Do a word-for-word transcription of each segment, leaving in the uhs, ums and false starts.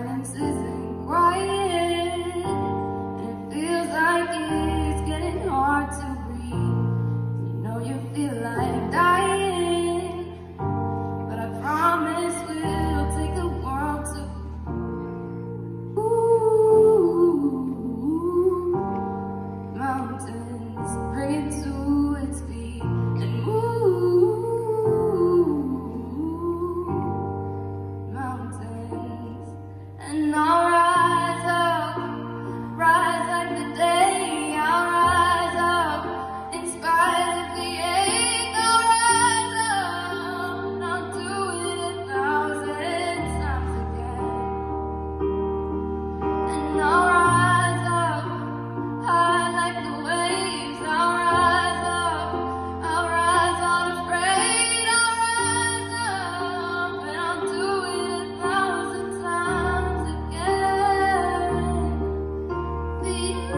silence isn't quiet, and it feels like it's getting hard to breathe. You know you feel like dying, but I promise we'll take the world to ooh, mountains, bring it to its feet, and ooh, mountains, and I'll rise up, rise like the day. I'll rise up in spite of the ache. I'll rise up, and I'll do it a thousand times again. And I'll rise up, high like the waves. I'll rise up, I'll rise unafraid. I'll rise up, and I'll do it a thousand times again. Be you,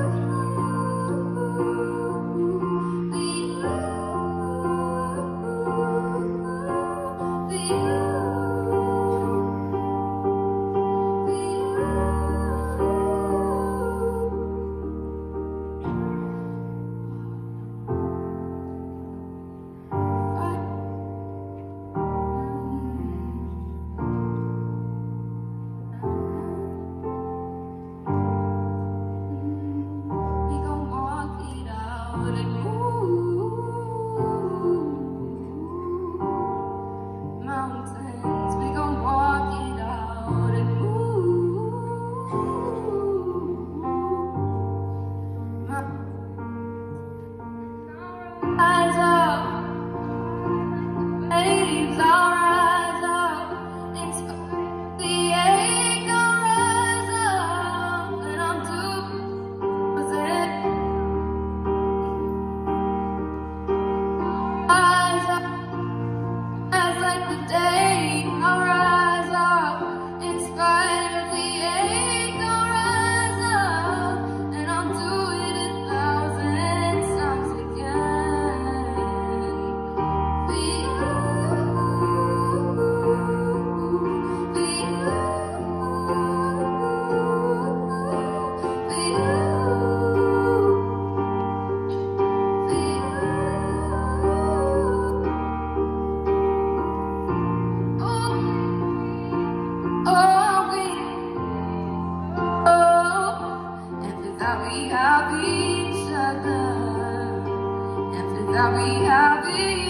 be you, be you, be you. We gon' walk it out and move mountains. We gon' walk it out and move mountains. Rise up, waves. I'll rise up in spite of the ache. I'll rise up, and I'll do it. Rise up, rise like the day. I'll rise up in spite of the ache. I'll rise up, and I'll do it a thousand times again. Be you, be you, be you, be you. Oh, we, oh, and without we have each other, and without we have each